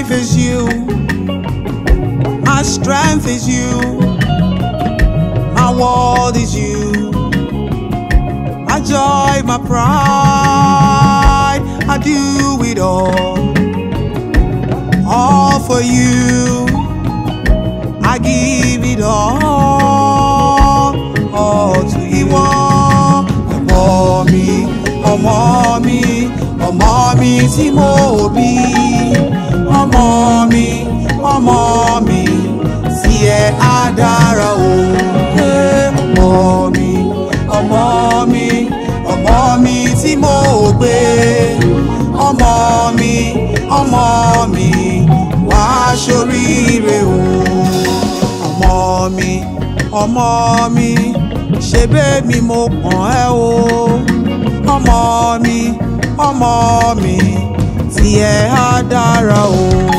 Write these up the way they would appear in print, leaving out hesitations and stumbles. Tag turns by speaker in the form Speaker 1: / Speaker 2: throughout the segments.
Speaker 1: life is you, my strength is you, my world is you, my joy, my pride. I do it all for you. I give it all to you. Ọmọ mi tí mo bí, ọmọ mi tí ẹ á dára o. Ọmọ mi tí mo gbé, ọmọ mi wá ṣoríire o. Ọmọ mi ṣe bẹ́ẹ̀ mi mo pọ̀n ẹ́ o. Ọmọ mi tí ẹ á dára o.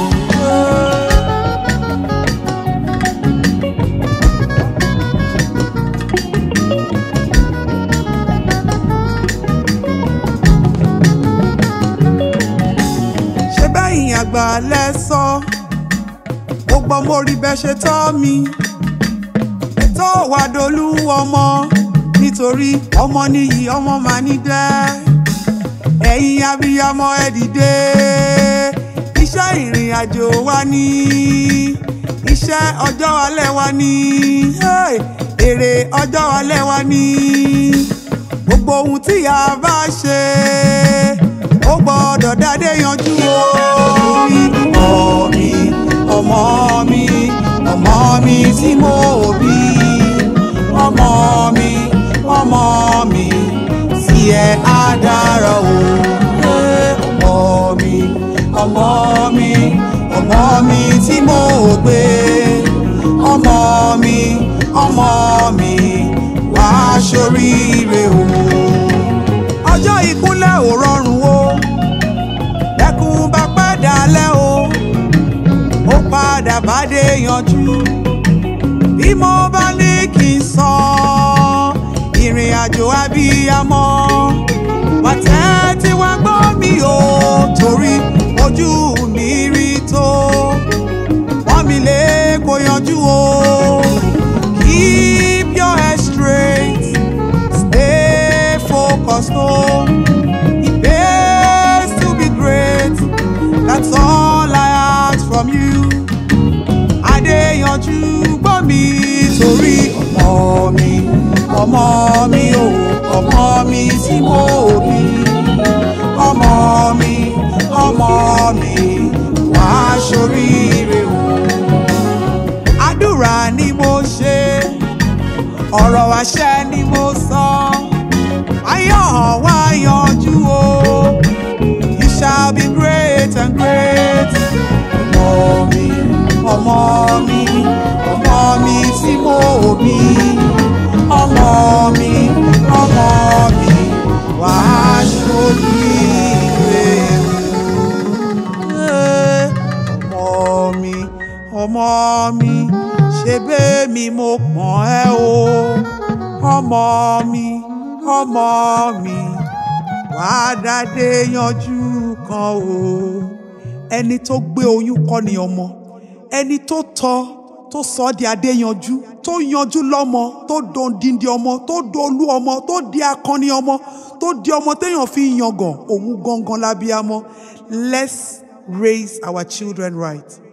Speaker 1: Ṣé bẹ́yìn àgbà lẹ́sọ gbogbo mo rí bẹ́ ṣe tọ́ mi, ètò wà dolú ọmọ nítorí ọmọ nìyí ọmọ máa ní dẹ́. Ẹ̀yin abiyamọ ẹ dìde, iṣẹ́ ìrìn àjò wa ní, iṣẹ́ ọjọ́ alẹ́ wa ní, èrè ọjọ́ alẹ́ wa ní. Gbogbo ohun tí a bá ṣe ó gbọ́dọ̀ dádé yanjú o. Ọmọ mi tí mo bí, ọmọ mi tí ẹ á dára o. Ọmọ mi tí mo gbé, ọmọ mi wá ṣoríire o. Ọjọ́ ìkúnlẹ̀ ò rọrùn o, ẹkún bá padà lẹ́ o, ó padà bá dé yanjú. Bí mo bá ní kí n sọ ìrìn àjò abiyamọ, wá tẹ́tí wá gbọ́ mi o, torí ojú mi rí tó wọ́n mi lè kó yanjú o. Keep your head straight, stay focused o. It pays to be great, that's all I ask from you. Adeyanju gbọ́ mi torí ọmọ mi tí mo bí, ọmọ mi wá ṣoríire o. Àdúrà ni mo ṣe, ọ̀rọ̀ àṣẹ ni mo sọ, ayọ̀ wá yanjú o. You shall be great and great. Ọmọ mi tí mo bí, ọmọ mi wá ṣoríire. Ọmọ mi ṣe bẹ́ẹ̀ mi mo pọ̀n ẹ́ o. Ọmọ mi wá dádé yanjú kan o. Ẹni tó gbé oyún kọ́ ni ọmọ, ẹni tó tọ́ tó sọ di Adeyanju, tó yanjú lọ́mọ, tó dòndìndì ọmọ, tó dolú ọmọ, tó di akọni ọmọ, tó di ọmọ téèyàn fi yangàn, òun gangan lábíamọ. Let's raise our children right.